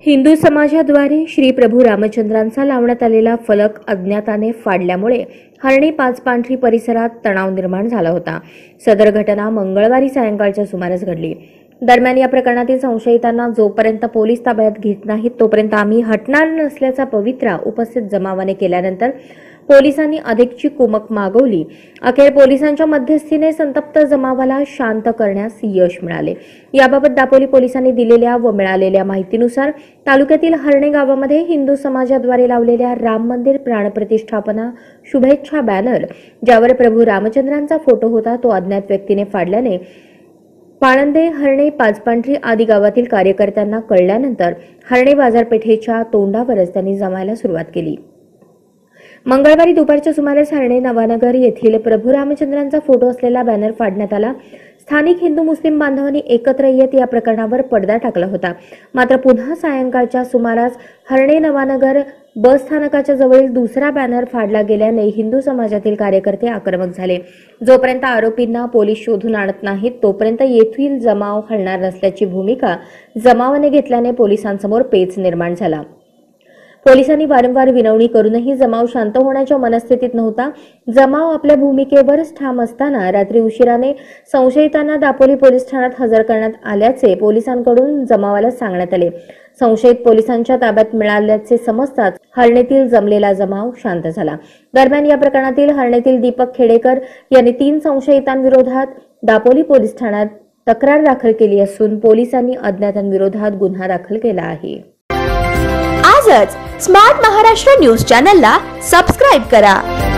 हिंदू समाजाद्वारे श्री प्रभू रामचंद्रांचा लावण्यात आलेला फलक अज्ञाताने फाडल्यामुळे हरणी पाचपांढरी परिसरात तणाव निर्माण झाला होता। सदर घटना मंगळवारी सायंकाळच्या सुमारास घडली। दरम्यान या प्रकरणातील संशयितांना जोपर्यंत पोलीस ताब्यात घेत नाहीत तोपर्यंत आम्ही हटणार नसल्याचा पवित्रा उपस्थित जमावाने केल्यानंतर पोलिसांनी अधिकची कुमक मागवली। अखेर पोलिसांच्या मध्यस्थीने संतप्त जमावाला शांत करण्यास यश मिळाले। याबाबत दापोली पोलिसांनी दिलेल्या व मिळालेल्या माहितीनुसार तालुक्यातील हरणे गावामध्ये हिंदू समाजाद्वारे लावलेल्या राम मंदिर प्राणप्रतिष्ठापना शुभेच्छा बॅनर ज्यावर प्रभू रामचंद्रांचा फोटो होता तो अज्ञात व्यक्तीने फाडल्याने पाळंदे, हरणे, पाचपांढरी आदी गावातील कार्यकर्त्यांना कळल्यानंतर हरणे बाजारपेठेच्या तोंडावरच त्यांनी जमायला सुरुवात केली। मंगळवारी दुपारच्या सुमारास हरणे नवानगर येथील प्रभू रामचंद्रांचा फोटो असलेला बॅनर फाडण्यात आला। स्थानिक हिंदू मुस्लिम बांधवांनी एकत्र येत या प्रकरणावर पडदा टाकला होता। मात्र पुन्हा सायंकाळच्या सुमारास हरणे नवानगर बस स्थानकाच्या जवळील दुसरा बॅनर फाडला गेल्याने हिंदू समाजातील कार्यकर्ते आक्रमक झाले। जोपर्यंत आरोपींना पोलीस शोधून आणत नाहीत तोपर्यंत येथील जमाव हलणार नसल्याची भूमिका जमावाने घेतल्याने पोलिसांसमोर पेच निर्माण झाला। पोलिसांनी वारंवार विनवणी करूनही जमाव शांत होण्याच्या मनस्थितीत नव्हता। जमाव आपल्या भूमिकेवर ठाम असताना रात्री उशिराने संशयितांना दापोली पोलीस ठाण्यात हजर करण्यात आल्याचे पोलिसांकडून जमावाला सांगण्यात आले। संशयित पोलिसांच्या ताब्यात मिळाल्याचे समजताच हरणेतील जमलेला जमाव शांत झाला। दरम्यान या प्रकरणातील हरणेतील दीपक खेडेकर यांनी 3 संशयितांविरोधात दापोली पोलीस ठाण्यात तक्रार दाखल केली असून पोलिसांनी अज्ञातांविरोधात गुन्हा दाखल केला आहे। आजच स्मार्ट महाराष्ट्र न्यूज चॅनलला सबस्क्राइब करा।